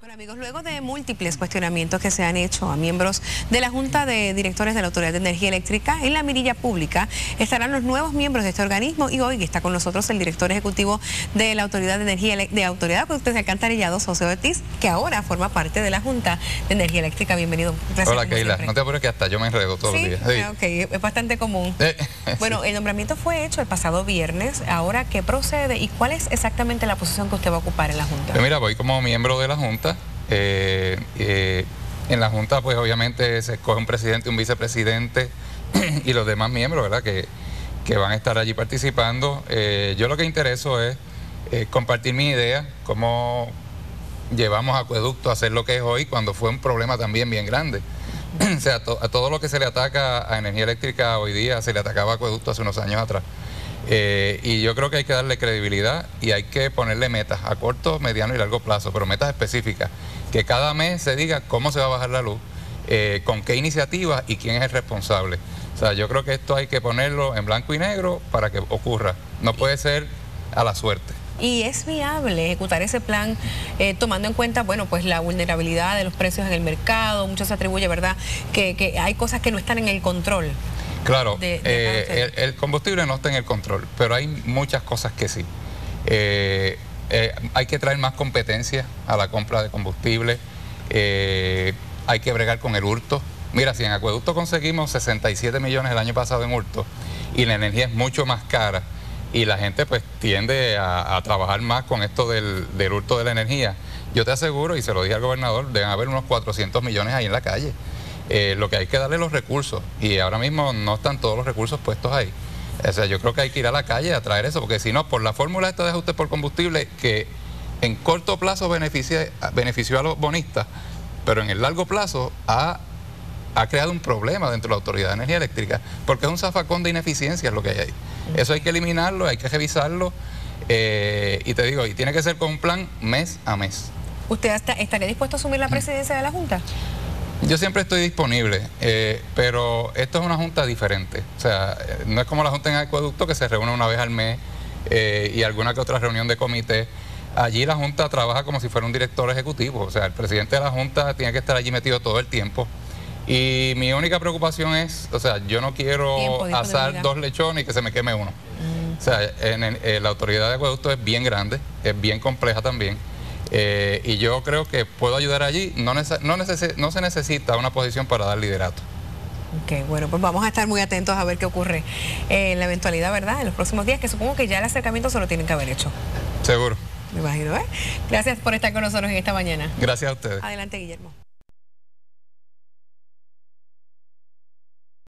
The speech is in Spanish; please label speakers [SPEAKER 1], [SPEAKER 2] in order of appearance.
[SPEAKER 1] Bueno, amigos, luego de múltiples cuestionamientos que se han hecho a miembros de la Junta de Directores de la Autoridad de Energía Eléctrica, en la mirilla pública estarán los nuevos miembros de este organismo y hoy está con nosotros el director ejecutivo de la Autoridad de Energía de Autoridad de Acueductos y Alcantarillados, José Ortiz, que ahora forma parte de la Junta de Energía Eléctrica. Bienvenido.
[SPEAKER 2] Gracias. Hola, Keila. No te apures que hasta yo me enredo todos los días.
[SPEAKER 1] Sí, ok, es bastante común. Bueno, el nombramiento fue hecho el pasado viernes. Ahora, ¿qué procede y cuál es exactamente la posición que usted va a ocupar en la Junta?
[SPEAKER 2] Pues mira, voy como miembro de la Junta. En la Junta, pues obviamente se escoge un presidente, un vicepresidente y los demás miembros, ¿verdad? Que van a estar allí participando. Yo lo que intereso es compartir mi idea, cómo llevamos a Acueducto a hacer lo que es hoy, cuando fue un problema también bien grande. O sea, a todo lo que se le ataca a energía eléctrica hoy día, se le atacaba a Acueducto hace unos años atrás. Y yo creo que hay que darle credibilidad y hay que ponerle metas a corto, mediano y largo plazo, pero metas específicas, que cada mes se diga cómo se va a bajar la luz, con qué iniciativa y quién es el responsable. O sea, yo creo que esto hay que ponerlo en blanco y negro para que ocurra, no puede ser a la suerte.
[SPEAKER 1] ¿Y es viable ejecutar ese plan tomando en cuenta, bueno, pues la vulnerabilidad de los precios en el mercado? Mucho se atribuye, ¿verdad?, que hay cosas que no están en el control.
[SPEAKER 2] Claro, el combustible no está en el control, pero hay muchas cosas que sí. Hay que traer más competencia a la compra de combustible, hay que bregar con el hurto. Mira, si en Acueducto conseguimos 67 millones el año pasado en hurto y la energía es mucho más cara y la gente pues tiende a trabajar más con esto del hurto de la energía, yo te aseguro, y se lo dije al gobernador, deben haber unos 400 millones ahí en la calle. Lo que hay que darle los recursos, y ahora mismo no están todos los recursos puestos ahí. O sea, yo creo que hay que ir a la calle a traer eso, porque si no, por la fórmula esta de ajuste por combustible, que en corto plazo benefició a los bonistas, pero en el largo plazo ha creado un problema dentro de la Autoridad de Energía Eléctrica, porque es un zafacón de ineficiencias lo que hay ahí. Eso hay que eliminarlo, hay que revisarlo, y te digo, y tiene que ser con un plan mes a mes.
[SPEAKER 1] ¿Usted estaría dispuesto a asumir la presidencia de la Junta?
[SPEAKER 2] Yo siempre estoy disponible, pero esto es una junta diferente. O sea, no es como la junta en Acueducto, que se reúne una vez al mes y alguna que otra reunión de comité. Allí la junta trabaja como si fuera un director ejecutivo. O sea, el presidente de la junta tiene que estar allí metido todo el tiempo. Y mi única preocupación es, o sea, yo no quiero asar 2 lechones y que se me queme uno. O sea, la autoridad de Acueducto es bien grande, es bien compleja también. Y yo creo que puedo ayudar allí, no se necesita una posición para dar liderato.
[SPEAKER 1] Ok, bueno, pues vamos a estar muy atentos a ver qué ocurre en la eventualidad, ¿verdad?, en los próximos días, que supongo que ya el acercamiento se lo tienen que haber hecho.
[SPEAKER 2] Seguro.
[SPEAKER 1] Me imagino, ¿eh? Gracias por estar con nosotros en esta mañana.
[SPEAKER 2] Gracias a ustedes.
[SPEAKER 1] Adelante, Guillermo.